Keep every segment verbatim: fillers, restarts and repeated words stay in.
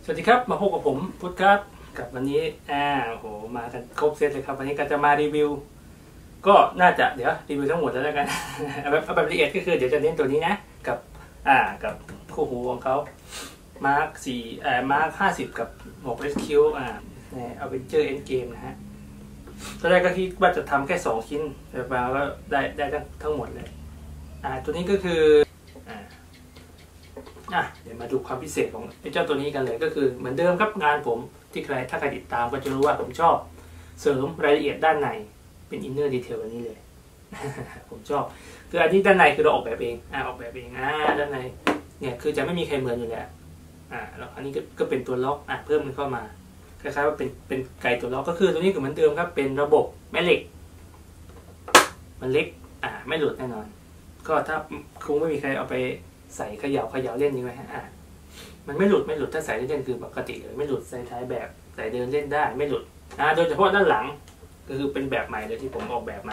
วัสดีครับมาพบกับผมพุทธครับกับวันนี้อ่าโอ้โหมากันครบเซตเลยครับวันนี้ก็จะมารีวิวก็น่าจะเดี๋ยวรีวิวทั้งหมดแล้วกันเอาแบบแบบละเอียดก็คือเดี๋ยวจะเน้นตัวนี้นะกับอ่ากับคู่หูของเขามาร์คสี่อ่ามาร์คห้าสิบกับหกเอสคิวอ่าในอเวนเจอร์เอ็นเกมนะฮะตอนแรกก็คิดว่าจะทำแค่สองชิ้นแต่มาก็ได้ได้ทั้งหมดเลยอ่าตัวนี้ก็คืออ่าอ่ะเดี๋ยวมาดูความพิเศษของเจ้าตัวนี้กันเลยก็คือเหมือนเดิมครับงานผมที่ใครถ้าใครติดตามก็จะรู้ว่าผมชอบเสริมรายละเอียดด้านในเป็นอินเนอร์ดีเทลแบบนี้เลย ผมชอบคืออันนี้ด้านในคือเราออกแบบเองอ่าออกแบบเองอ่าด้านในเนี่ยคือจะไม่มีใครเหมือนอยู่แล้วอ่าแล้วอันนี้ก็ก็เป็นตัวล็อกอ่ะเพิ่มมันเข้ามาคล้ายๆว่าเป็นเป็นไกตัวล็อกก็คือตัวนี้ก็เหมือนเดิมครับเป็นระบบแม่เหล็กมันเล็กอ่าไม่หลุดแน่นอนก็ถ้าคงไม่มีใครเอาไปใส่เขย่าเขย่าเล่นยังไงฮะอ่ะมันไม่หลุดไม่หลุดถ้าใส่เล่นคือปกติเลยไม่หลุดใส่ท้ายแบบใส่เดินเล่นได้ไม่หลุดอ่าโดยเฉพาะด้านหลังก็คือเป็นแบบใหม่เลยที่ผมออกแบบมา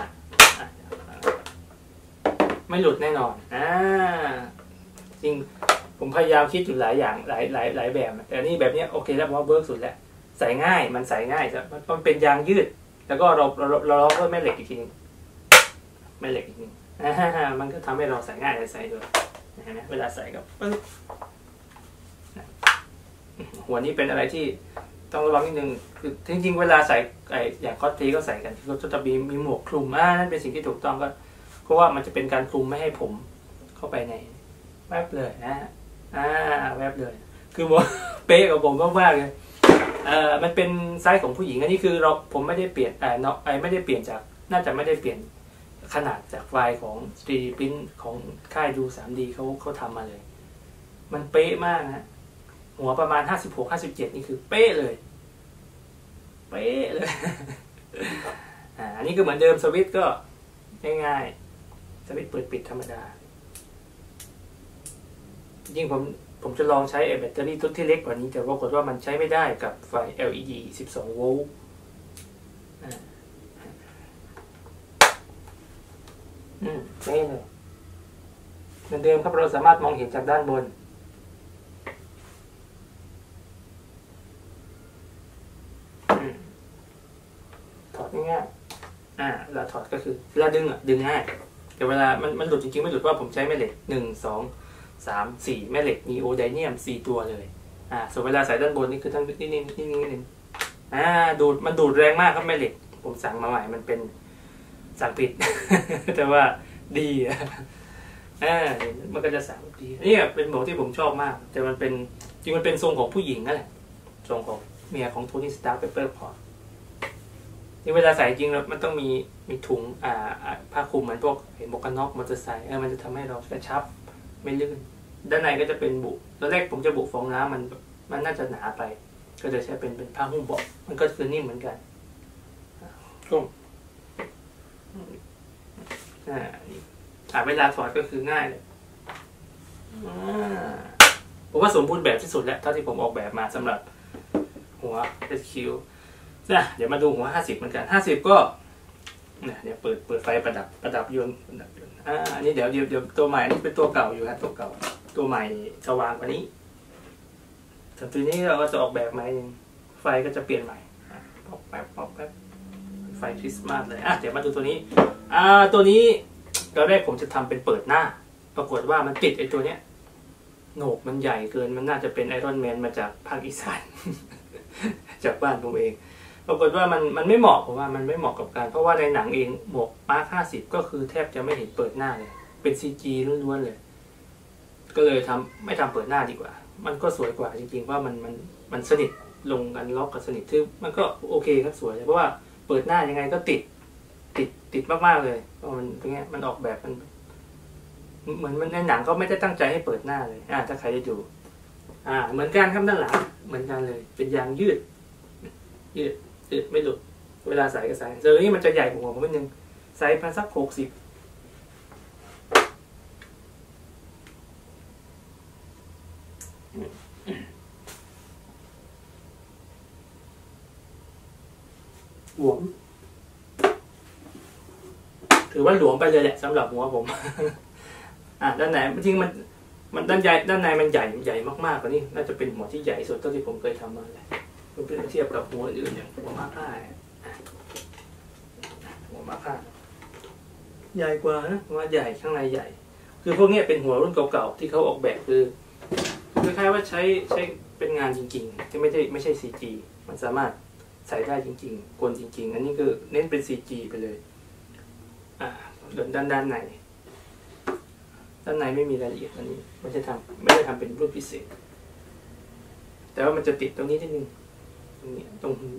ไม่หลุดแน่นอนอ่าจริงผมพยายามคิดอยู่หลายอย่างหลายหลายหลายแบบแต่นี่แบบนี้โอเคแล้วผมว่าเวิร์กสุดแล้วใส่ง่ายมันใส่ง่ายมันเป็นยางยืดแล้วก็เราเราเราล็อกด้วยแม่เหล็กอีกทีแม่เหล็กอีกทีอ่ามันก็ทำให้เราใส่ง่ายเลยใส่ด้วยเห็นไหมเวลาใส่กับปึ๊บหัวนี้เป็นอะไรที่ต้องระวังนิดนึงคือจริงๆเวลาใส่ไออย่างคอสเพลย์ก็ใส่กันก็จะมีมีหมวกคลุมอ่านั่นเป็นสิ่งที่ถูกต้องก็เพราะว่ามันจะเป็นการคลุมไม่ให้ผมเข้าไปในแวบเลยนะอ่าแวบเลยคือว่าเป๊ะกับผมมากๆเลยเอ่อมันเป็นไซส์ของผู้หญิงอันนี้คือเราผมไม่ได้เปลี่ยนอ่าเนาะไอไม่ได้เปลี่ยนจากน่าจะไม่ได้เปลี่ยนขนาดจากไฟล์ของ ทรี ดี Print ของค่ายดู ทรี ดี เขาเขาทำมาเลยมันเป๊ะมากนะหัวประมาณห้าสิบหก ห้าสิบเจ็ดนี่คือเป๊ะเลยเป๊ะเลย อ่าอันนี้ก็เหมือนเดิมสวิตช์ก็ง่ายๆสวิตช์เปิดปิดธรรมดาจริงผมผมจะลองใช้แบตเตอรี่ตัวที่เล็กกว่านี้แต่ปรากฏว่ามันใช้ไม่ได้กับไฟ แอล อี ดี สิบสองโวลต์อืมนี่เลยเหมือนเดิมครับเราสามารถมองเห็นจากด้านบนถอดง่ายๆอ่าเวลาถอดก็คือเวลาดึงอ่ะดึงง่ายแต่เวลามันมันหลุดจริงๆไม่หลุดว่าผมใช้แม่เหล็กหนึ่งสองสามสี่แม่เหล็กนีโอไดเนียมสี่ตัวเลยอ่าส่วนเวลาใส่ด้านบนนี่คือทั้งนี่นี่นี่นี่นี่อ่าดูดมันดูดแรงมากครับแม่เหล็กผมสั่งมาใหม่มันเป็นสั่งผิด แต่ว่าดีอ่ะอ่ามันก็จะสั่งดีนี่เป็นหมวกที่ผมชอบมากแต่มันเป็นจริงมันเป็นทรงของผู้หญิงนั่นแหละทรงของเมียของโทนี่สตาร์เปเปอร์พอร์ตนี่เวลาใส่จริงแล้วมันต้องมีมีถุงอ่าผ้าคลุมเหมือนพวกหมวกกันน็อกมอเตอร์ไซค์มันจะทำให้เรากระชับไม่ลื่นด้านในก็จะเป็นบุตอนแรกผมจะบุฟองน้ำมันมันน่าจะหนาไปก็จะใช้เป็นเป็นผ้าหุ้มเบาะมันก็คือนิ่มเหมือนกันก็อ่าอ่าเวลาถอดก็คือง่ายเลยผมว่าสมบูรณ์แบบที่สุดแล้วเท่าที่ผมออกแบบมาสำหรับหัว เอส คิว นะเดี๋ยวมาดูหัวห้าสิบเหมือนกันห้าสิบก็เนี่ยเดี๋ยวเปิดเปิดไฟประดับประดับยนต์ประดับยนต์อ่าอันนี้เดี๋ยวเดี๋ยวเดี๋ยวตัวใหม่นี่เป็นตัวเก่าอยู่ฮะตัวเก่าตัวใหม่สว่างกว่านี้แต่ทีนี้เราก็จะออกแบบใหม่นึงไฟก็จะเปลี่ยนใหม่ป๊อปแป๊บป๊อปแป๊บไฟคริสต์มาสเลยอ่ะเดี๋ยวมาดูตัวนี้อ่าตัวนี้ตอนแรกผมจะทำเป็นเปิดหน้าปรากฏว่ามันติดไอ้ตัวเนี้ยโหนกมันใหญ่เกินมันน่าจะเป็นไอรอนแมนมาจากภาคอีสาน จากบ้านผมเองปรากฏว่ามันมันไม่เหมาะผมว่ามันไม่เหมาะกับการเพราะว่าในหนังเองหมวกมาร์คห้าสิบก็คือแทบจะไม่เห็นเปิดหน้าเลยเป็น ซี จี ล้วนๆเลยก็เลยทำไม่ทำเปิดหน้าดีกว่ามันก็สวยกว่าจริงๆว่ามันมันมันสนิทลงกันล็อกกับสนิทซึ่งมันก็โอเคครับสวยเพราะว่าเปิดหน้ายังไงก็ติดติดติดมากๆเลยเพราะมันตรงนี้มันออกแบบมันเหมือนมันในหนังก็ไม่ได้ตั้งใจให้เปิดหน้าเลยอ่าถ้าใครได้ดูอ่าเหมือนกันครับด้านหลังเหมือนกันเลยเป็นยางยืดยืดยืดไม่หลุดเวลาใส่ก็ใส่เจอนี้มันจะใหญ่กว่าผมนิดนึงไซส์พันสักหกสิบหลวมถือว่าหลวมไปเลยแหละสำหรับหัวผม อ่ะด้านไหนจริงมันมันด้านใหญ่ด้านในมันใหญ่ใหญ่มากๆกว่านี้น่าจะเป็นหัวที่ใหญ่สุดเท่าที่ผมเคยทำมาเลยเพื่อเทียบกับหัวอื่นอย่างหัวมาค่าหัวมาค่าใหญ่กว่านะว่าใหญ่ข้างในใหญ่คือพวกนี้เป็นหัวรุ่นเก่าๆที่เขาออกแบบคือคล้ายๆว่าใช้ใช้เป็นงานจริงๆที่ไม่ใช่ไม่ใช่ ซี จี มันสามารถใส่ได้จริงๆกลจริงๆอันนี้คือเน้นเป็น ซี จี ไปเลยอ่าส่วนด้านด้านในด้านในไม่มีรายละเอียดอันนี้ไม่ใช่ทำไม่ได้ทำเป็นรูปพิเศษแต่ว่ามันจะติดตรงนี้นิดนึงตรงนี้ตรงหู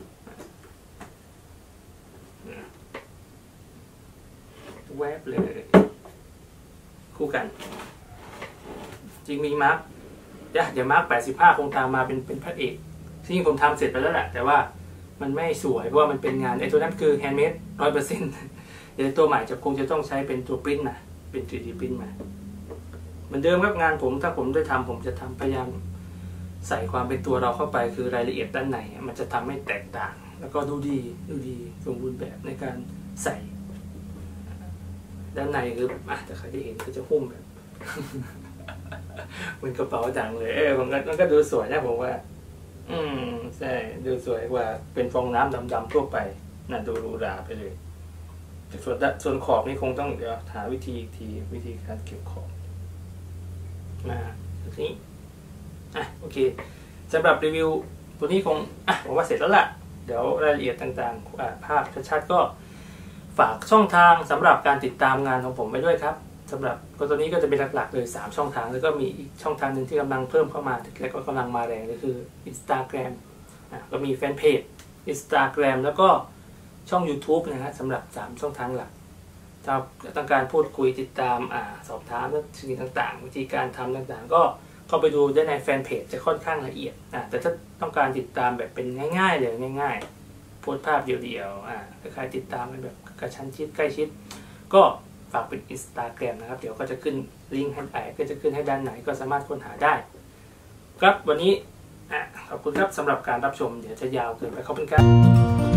แวบเลยคู่กันจริงมีมาร์กเดี๋ยวเดี๋ยวมาร์กแปดสิบห้าคงตามมาเป็นเป็นพระเอกที่ผมทำเสร็จไปแล้วแหละแต่ว่ามันไม่สวยเพราะว่ามันเป็นงานไอ้ตัวนั้นคือแฮนด์เมดร้อยเปอร์เซ็นต์เดี๋ยวตัวใหม่จะคงจะต้องใช้เป็นตัวปริ้นมาเป็น ทรี ดี ปริ้นมาเหมือนเดิมครับงานผมถ้าผมได้ทำผมจะทำพยายามใส่ความเป็นตัวเราเข้าไปคือรายละเอียดด้านในมันจะทำให้แตกต่างแล้วก็ดูดีดูดีสมบูรณ์แบบในการใส่ด้านในคืออ่ะแต่ใครได้เห็นก็จะหุ้มแบบเหมือนกระเป๋าตังค์เลยเออผมก็มันก็ดูสวยนะผมว่าอืมใช่ดูสวยกว่าเป็นฟองน้ำดำๆทั่วไปน่าดูหรูหราไปเลยแต่ส่วนส่วนขอบนี่คงต้องเดี๋ยวหาวิธีทีวิธีการเก็บขอบมาทีนี้อ่ะโอเคสำหรับรีวิวตัวนี้คงอ่ะผมว่าเสร็จแล้วล่ะเดี๋ยวรายละเอียดต่างๆภาพชัดๆก็ฝากช่องทางสำหรับการติดตามงานของผมไปด้วยครับสำหรับก็ตัวนี้ก็จะเป็นหลักๆเลยสามช่องทางแล้วก็มีอีกช่องทางหนึ่งที่กำลังเพิ่มเข้ามาและก็กำลังมาแรงเลยคือ Instagram อ่ะก็มีแฟนเพจ Instagram แล้วก็ช่อง YouTube นะฮะสำหรับสามช่องทางหลักถ้าต้องการพูดคุยติดตามอ่าสอบถามเรื่องสิ่งต่างๆวิธีการทำต่างๆก็เข้าไปดูได้ในแฟนเพจจะค่อนข้างละเอียดอ่ะแต่ถ้าต้องการติดตามแบบเป็นง่ายๆเลยง่ายๆโพสภาพเดียวๆอ่าคล้ายๆติดตามแบบกระชั้นชิดใกล้ชิดก็ฝากเป็น Instagram นะครับเดี๋ยวก็จะขึ้นลิงก์ให้ไอก็จะขึ้นให้ด้านไหนก็สามารถค้นหาได้ครับวันนี้อ่ะขอบคุณครับสำหรับการรับชมเดี๋ยวจะยาวเกินไปขอบคุณครับ